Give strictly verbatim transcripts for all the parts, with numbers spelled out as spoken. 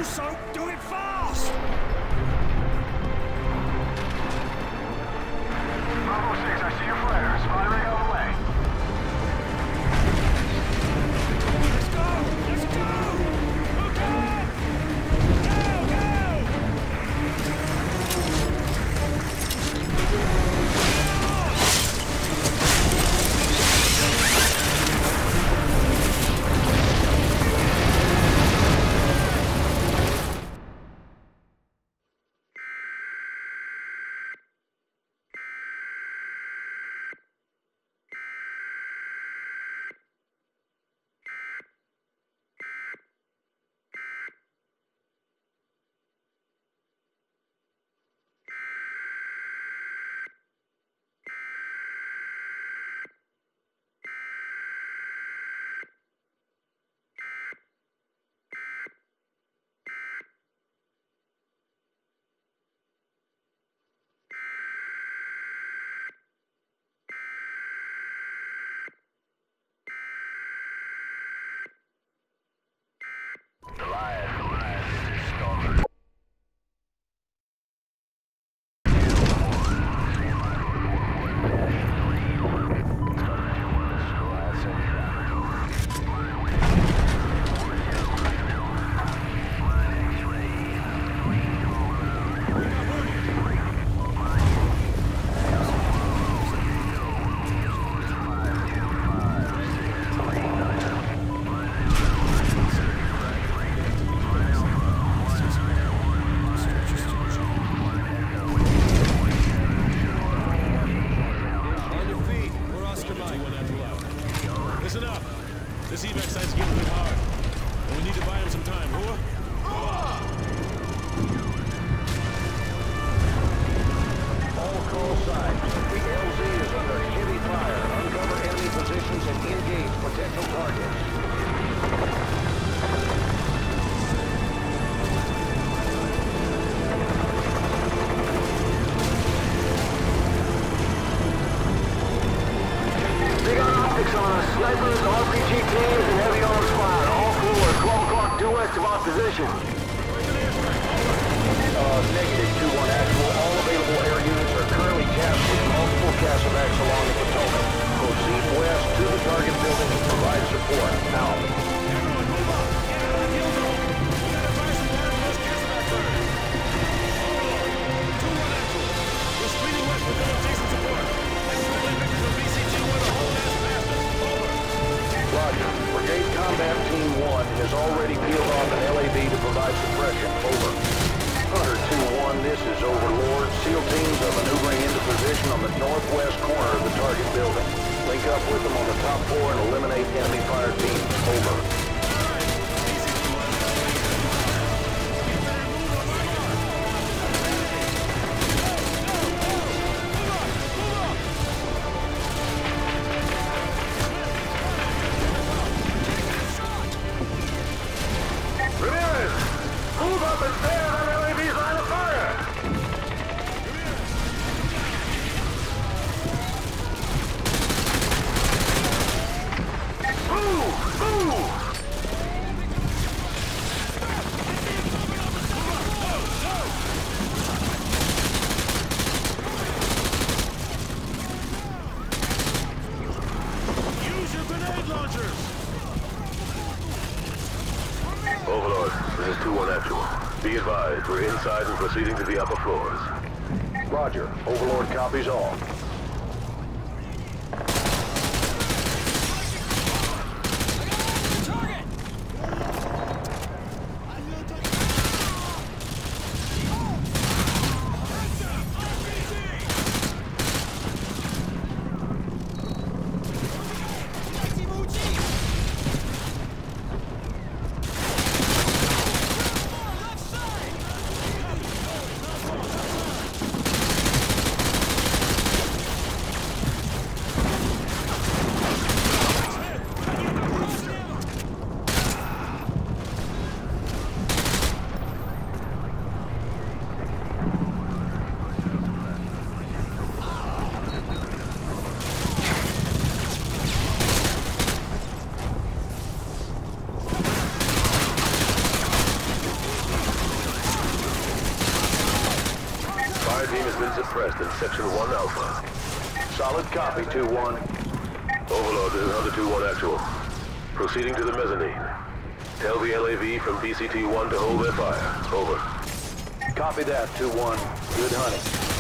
so, do it fast! Bravo six, I see your flares. Firing on the way. Let's go! Let's go! Move on! Go, This evac site's getting a bit hard. And we need to buy him some time, Hua? All call signs. The L Z is under heavy fire. Uncover enemy positions and engage potential targets. Big on optics on us. Snipers, R P G teams, and heavy arms fire. All cooler. twelve o'clock due west of our position. Uh, negative two one actual. All available air units are currently tasked with multiple Castlebacs along the Potomac. Proceed west to the target building and provide support. Out. Everyone move up! Get out of the kill zone! We gotta find some down those Castleback birds! Overlord, two one actual. We're screening west with no adjacent support. This is the vector from B C two where the whole ass past us. Over. Roger. Brigade Combat Team one has already peeled off an L A V to provide suppression. Over. Hunter two one, this is Overlord. SEAL teams are maneuvering into position on the northwest corner of the target building. Link up with them on the top floor and eliminate enemy fire teams. Over. Ramirez! Move up and stay on L A V's line of fire! Move! Move! Use your grenade launchers! Overlord, this is two one actual. Be advised, we're inside and proceeding to the upper floors. Roger. Overlord copies all. team has been suppressed in Section one Alpha. Solid copy, two one. Overlord, this is Hunter two one actual. Proceeding to the mezzanine. Tell the L A V from B C T one to hold their fire. Over. Copy that, two one. Good hunting.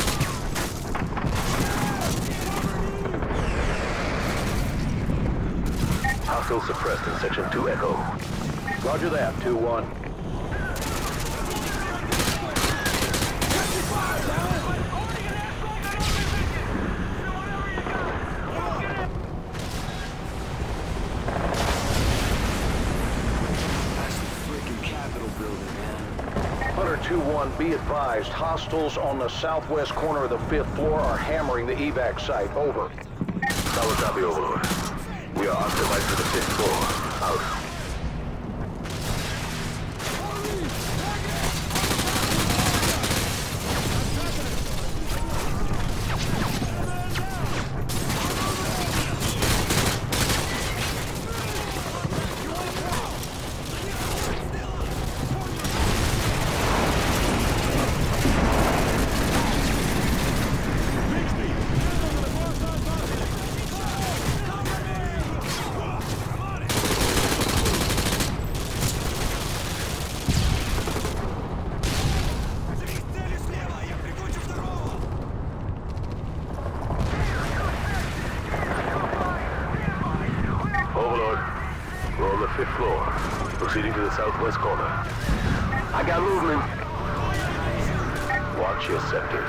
Hostile suppressed in Section two Echo. Roger that, two one. Hunter two one, be advised, hostiles on the southwest corner of the fifth floor are hammering the evac site. Over. Solid copy, Overlord. We are optimized for the fifth floor. Out. Overlord, we're on the fifth floor, proceeding to the southwest corner. I got movement. Watch your sectors.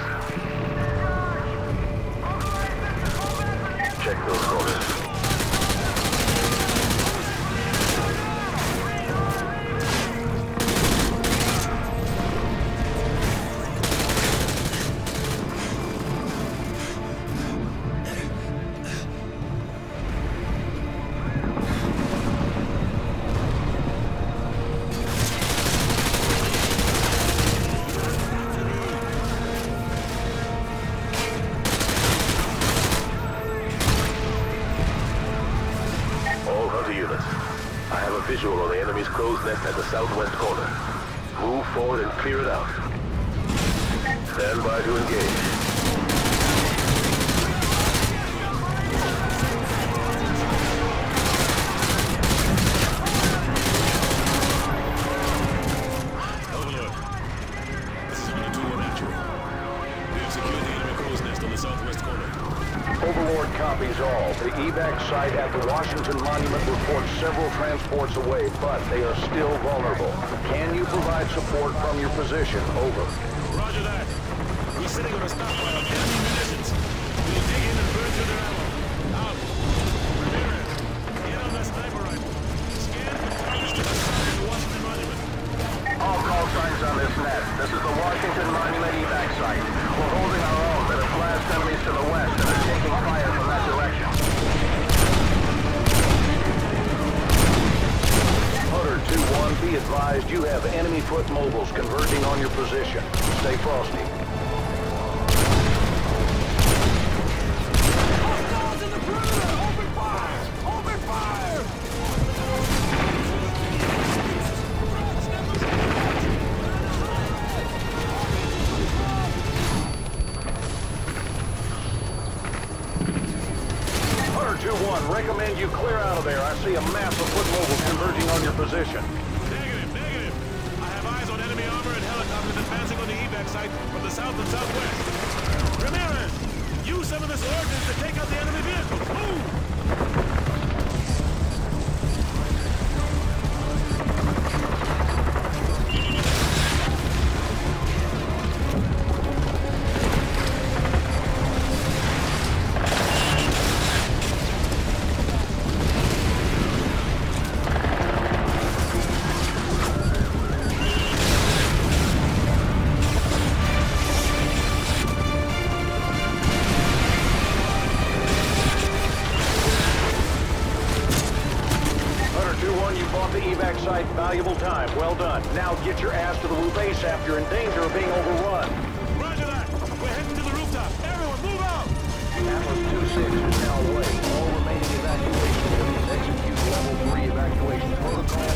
Check those corners. I have a visual on the enemy's crow's nest at the southwest corner. Move forward and clear it out. Stand by to engage. Overlord, this is Hunter two one actual. We have secured the enemy crow's nest on the southwest corner. Overlord copies all. The evac site at the Washington Monument reports several transports away, but they are still vulnerable. Can you provide support from your position? Over. Roger that. We're sitting on a stockpile of enemy munitions. We'll dig in and burn through their ammo. Out. Ramirez, get on that sniper rifle. Scan for targets to the side of the Washington Monument. All call signs on this net. This is the Washington Monument evac site. We're holding our own, but have blast enemies to the west and are taking fire from that direction. Hunter two one, be advised you have enemy foot mobiles converging on your position. Stay frosty. Hostiles in the perimeter! Open fire! Open fire! Hunter two one, recommend you clear out of there. I see a mass of foot mobiles converging on your position. Negative, negative. I have eyes on enemy armor and helicopters advancing on the evac site from the south and southwest. Ramirez, use some of this ordnance to take out the enemy vehicles. Move! Valuable time. Well done. Now get your ass to the roof ASAP. You're in danger of being overrun. Roger that. We're heading to the rooftop. Everyone, move out! Atlas two six is now away. All remaining evacuation units execute level three evacuation protocol.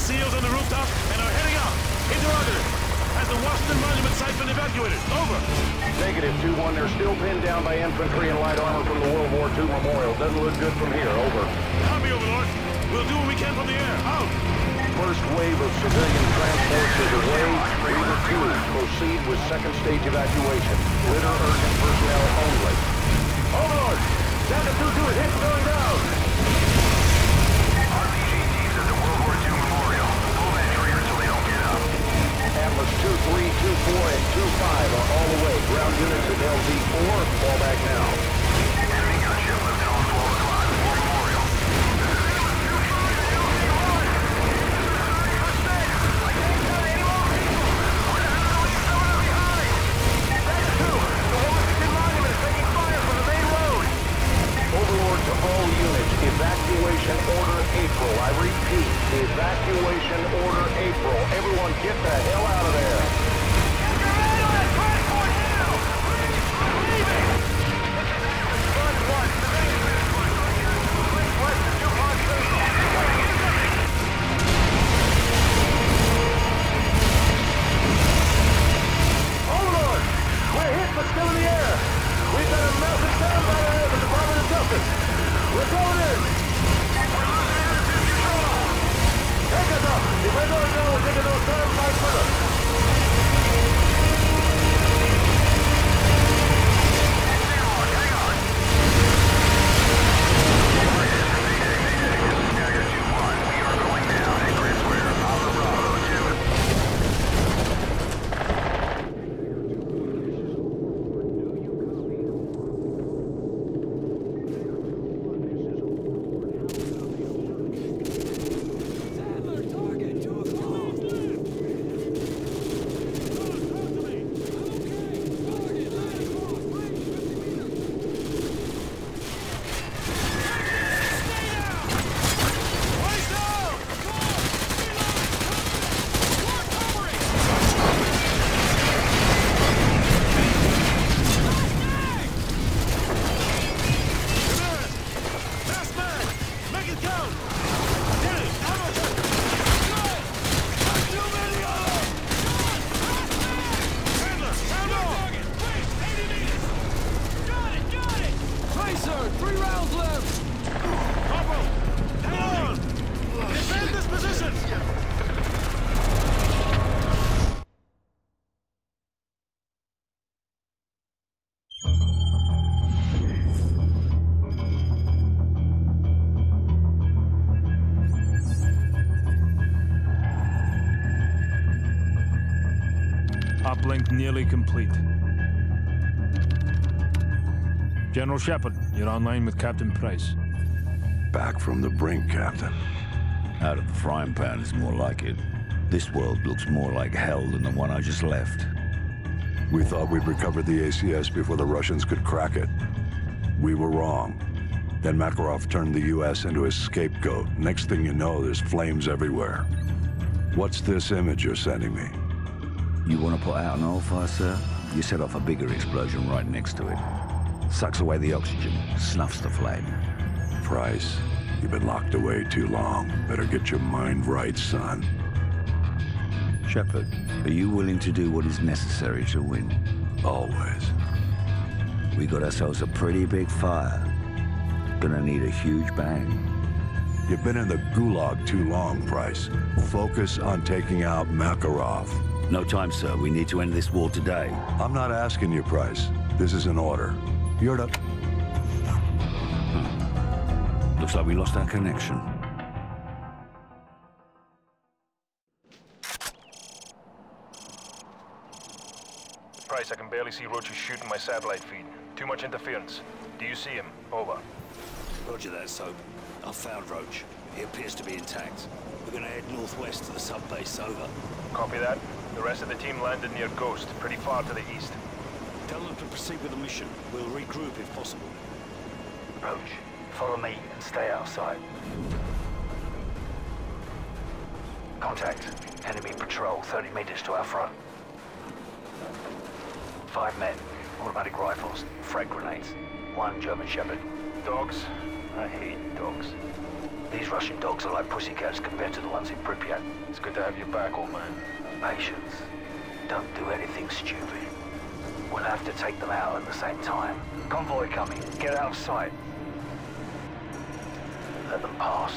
SEALs on the rooftop and are heading out. Interrogator. Has the Washington Monument site been evacuated? Over. Negative, two one. They're still pinned down by infantry and light armor from the World War Two Memorial. Doesn't look good from here. Over. Copy, Overlord. We'll do what we can from the air. Out. First wave of civilian transports is away. Reader two, proceed with second stage evacuation. Litter urgent personnel only. Overlord! Delta two two is hit and going down! R P G teams at the World War Two Memorial. Pull entry until they don't get up. Atlas two three, two four, and two five are all the way. Ground units at L Z four, fall back now. Enemy gunship lifted on twelve o'clock. War Memorial. Overlord to all units, evacuation order April. I repeat, evacuation order April. Everyone get the hell out of there. Overlord, we're hit but still in the air. We've got a massive sound by the the Department of Justice. We're going in. Take us up. If we're going down, we'll take a little time fight with us. Hang on. Tiger two one, we are going down at Grid Square. Alpha Bravo two. Uplink nearly complete. General Shepard, you're online with Captain Price. Back from the brink, Captain. Out of the frying pan is more like it. This world looks more like hell than the one I just left. We thought we'd recovered the A C S before the Russians could crack it. We were wrong. Then Makarov turned the U S into his scapegoat. Next thing you know, there's flames everywhere. What's this image you're sending me? You want to put out an oil fire, sir? You set off a bigger explosion right next to it. Sucks away the oxygen, snuffs the flame. Price, you've been locked away too long. Better get your mind right, son. Shepard, are you willing to do what is necessary to win? Always. We got ourselves a pretty big fire. Gonna need a huge bang. You've been in the gulag too long, Price. Focus on taking out Makarov. No time, sir. We need to end this war today. I'm not asking you, Price. This is an order. You're to... Hmm. Looks like we lost our connection. Price, I can barely see Roach's shooting my satellite feed. Too much interference. Do you see him? Over. Roger that, Soap. I've found Roach. He appears to be intact. We're gonna head northwest to the sub-base. Over. Copy that. The rest of the team landed near Ghost, pretty far to the east. Tell them to proceed with the mission. We'll regroup if possible. Roach, follow me and stay outside. Contact. Enemy patrol thirty meters to our front. Five men, automatic rifles, frag grenades. One German Shepherd. Dogs, I hate dogs. These Russian dogs are like pussycats compared to the ones in Pripyat. It's good to have you back, old man. Patience. Don't do anything stupid. We'll have to take them out at the same time. Convoy coming. Get out of sight. Let them pass.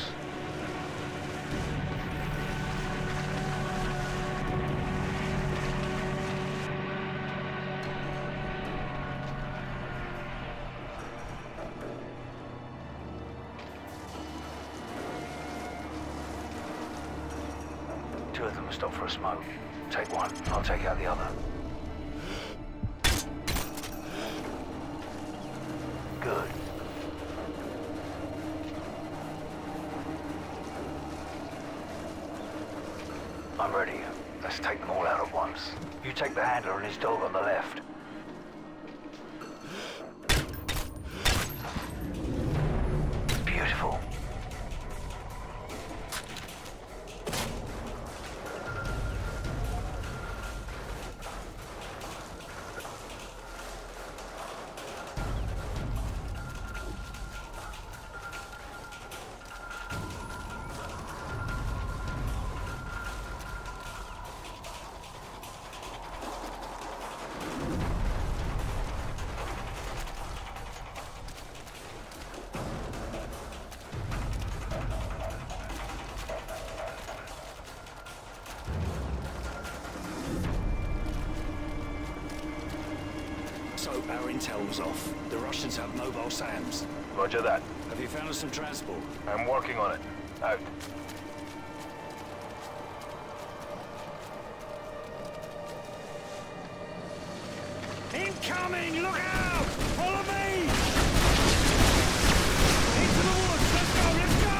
Two of them stop for a smoke. Take one, I'll take out the other. Good. I'm ready. Let's take them all out at once. You take the handler and his dog on the left. Beautiful. So, our intel was off. The Russians have mobile SAMs. Roger that. Have you found us some transport? I'm working on it. Out. Incoming! Look out! Follow me! Into the woods! Let's go! Let's go!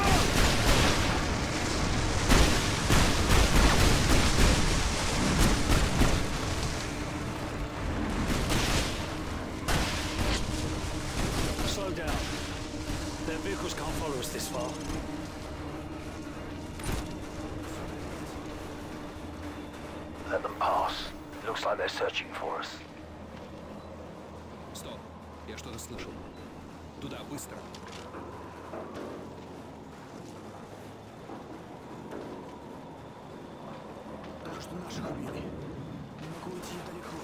Slow down. Their vehicles can't follow us this far. Let them pass. Looks like they're searching for us. Стоп. Я что-то слышал. Туда, быстро. Так что наших убили. Не могу уйти далеко.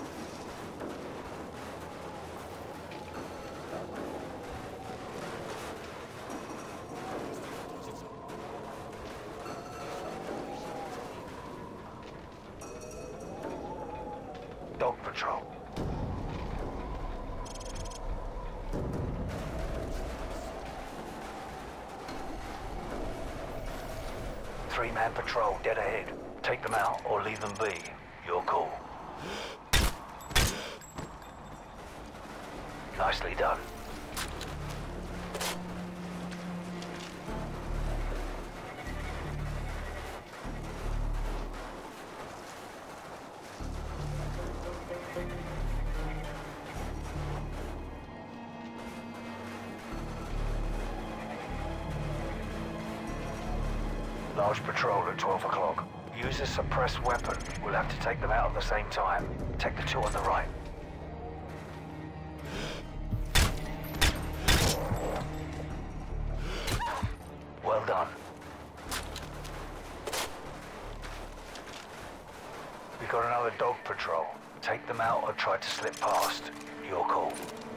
Dog patrol. Three-man patrol dead ahead. Take them out or leave them be. Your call. Nicely done. Large patrol at twelve o'clock. Use a suppressed weapon. We'll have to take them out at the same time. Take the two on the right. Well done. We got another dog patrol. Take them out or try to slip past. Your call.